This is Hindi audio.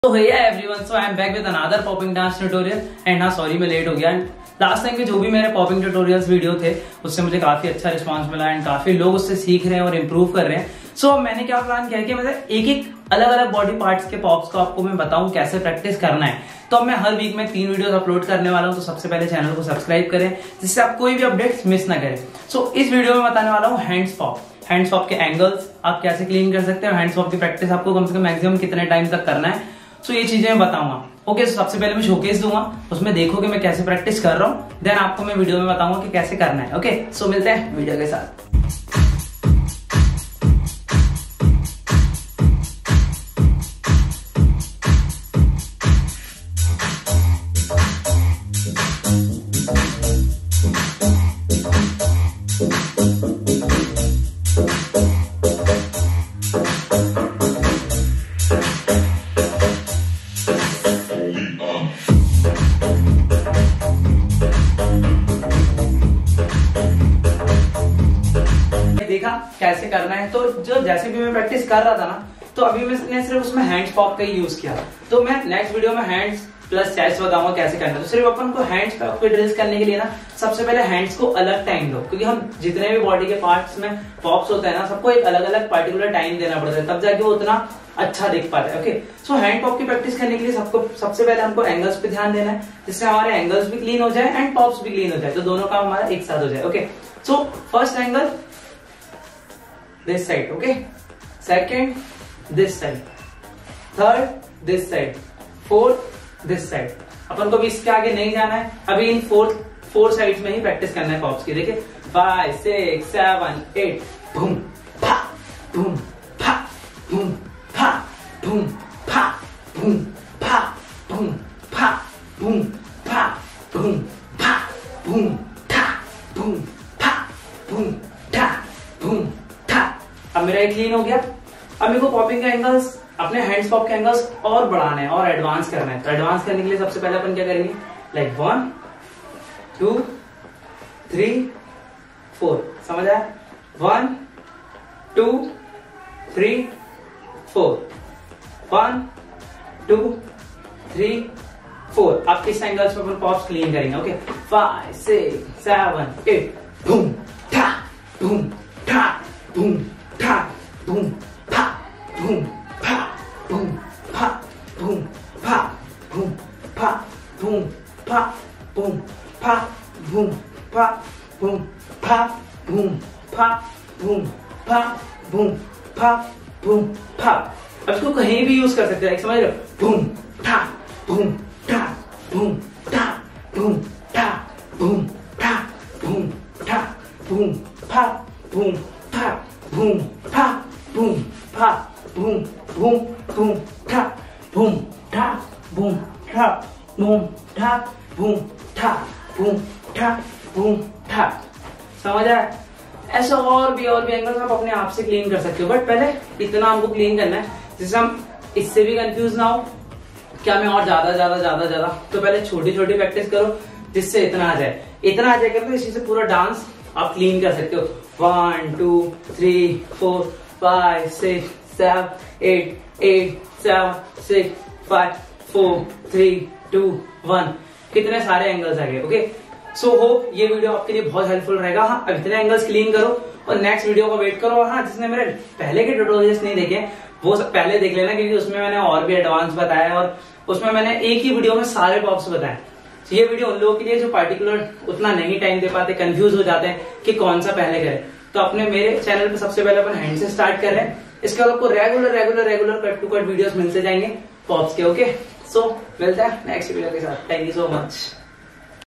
तो भैया everyone, so I am back with another popping dance tutorial and हाँ सॉरी मैं लेट हो गया। लास्ट टाइम के जो भी मेरे पॉपिंग ट्यूटोरियल्स वीडियो थे उससे मुझे काफी अच्छा रिस्पांस मिला एंड काफी लोग उससे सीख रहे हैं और इम्प्रूव कर रहे हैं। सो मैंने क्या प्लान किया कि मतलब एक एक अलग अलग बॉडी पार्ट्स के पॉप्स को आपको मैं बताऊं कैसे प्रैक्टिस करना है। तो अब मैं हर वीक में 3 वीडियोस अपलोड करने वाला हूं, तो सबसे पहले चैनल को सब्सक्राइब करें जिससे आप कोई भी अपडेट्स मिस ना करें। सो इस वीडियो में बताने वाला हूं हैंड्स पॉप के एंगल्स आप कैसे क्लीन कर सकते हो। हैंड्स पॉप की प्रैक्टिस आपको कम से कम मैक्सिमम कितने टाइम तक करना है, सो ये चीजें मैं बताऊंगा। ओके, तो सबसे पहले मैं शोकेस दूंगा, उसमें देखोगे मैं कैसे प्रैक्टिस कर रहा हूँ, देन आपको मैं वीडियो में बताऊंगा कि कैसे करना है। ओके, सो मिलते हैं वीडियो के साथ। देखा कैसे करना है। तो जो जैसे भी मैं प्रैक्टिस कर रहा था ना, तो अभी मैंने सिर्फ उसमें हैंड्स पॉप का ही यूज किया। तो मैं नेक्स्ट वीडियो में हैंड्स प्लस चेस्ट बताऊंगा कैसे करना है। तो सिर्फ अपन को हैंड्स पॉप पे ड्रिल्स करने के लिए ना सबसे पहले हैंड्स को अलग टाइम दो, क्योंकि हम जितने भी बॉडी के पार्ट्स में पॉप्स होते हैं ना, सबको एक अलग अलग पर्टिकुलर टाइम देना पड़ता है, तब जाके वो उतना अच्छा दिख पाता है। ओके, सो हैंड पॉप की प्रैक्टिस करने के लिए सबसे पहले हमको एंगल्स पे ध्यान देना है, जिससे हमारे एंगल्स भी क्लीन हो जाए एंड पॉप्स भी क्लीन हो जाए, तो दोनों काम हमारा एक साथ हो जाए। Okay, so first angle this side, okay, second this side, third this side, fourth this side। अपन को भी इसके आगे नहीं जाना है, अभी इन फोर साइड्स में ही प्रैक्टिस करना है पॉप्स की। देखिए 5 6 7 8 बूम फा बूम फा बूम फा बूम फा बूम फा बूम फा बूम फा बूम फा बूम था बूम फा बूम था बूम। अब मेरा एक क्लीन हो गया। अब मेरे को पॉपिंग के एंगल्स, अपने हैंड्स पॉप के एंगल्स और बढ़ाने हैं और एडवांस करना है। तो एडवांस करने के लिए सबसे पहले अपन क्या करेंगे, लाइक 1 2 3 4, समझ आया? 1 2 3 4, 1 2 3 4। अब किस एंगल्स में अपन पॉप्स क्लीन करेंगे? ओके, 5 6 7 8 बूम था बूम था बूम था बूम फा बूम फा बूम फा बूम फा बूम फा बूम फा बूम फा बूम फा बूम फा बूम फा बूम फा बूम फा बूम फा। अब इसको कहीं भी यूज कर सकते हैं, समझ रहे हो? बूम था बूम था बूम था बूम था बूम था बूम था बूम फा बूम था बूम था बूम फा बूम बूम बूम था बूम था बूम था बूम था बूम था बूम था बूम था। समझ आया? ऐसा और भी एंगल्स आप अपने आप से क्लीन कर सकते हो, बट पहले इतना हमको क्लीन करना है जिससे हम इससे भी कंफ्यूज ना हो क्या मैं और ज्यादा। तो पहले छोटी छोटी प्रैक्टिस करो जिससे इतना आ जाएगा, तो इसी से पूरा डांस आप क्लीन कर सकते हो। 1 2 3 4 5 6 7 8 8 7 6 5 4 3 2 1। कितने सारे एंगल्स आ गए। ओके, सो होप ये वीडियो आपके लिए बहुत हेल्पफुल रहेगा। हाँ, अब इतने एंगल्स क्लीन करो और नेक्स्ट वीडियो को वेट करो। हाँ, जिसने मेरे पहले के ट्यूटोरियल्स नहीं देखे वो सब पहले देख लेना, क्योंकि उसमें मैंने और भी एडवांस बताया और उसमें मैंने एक ही वीडियो में सारे पॉप्स बताए। ये वीडियो उन लोगों के लिए जो पार्टिकुलर उतना नहीं टाइम दे पाते, कंफ्यूज हो जाते हैं कि कौन सा पहले करें। तो अपने मेरे चैनल पे सबसे पहले अपन हैंड से स्टार्ट कर रहे हैं, इसके बाद आपको regular cut to cut videos मिलते जाएंगे पॉप्स के। ओके, सो मिलते हैं नेक्स्ट वीडियो के साथ। Thank you so much.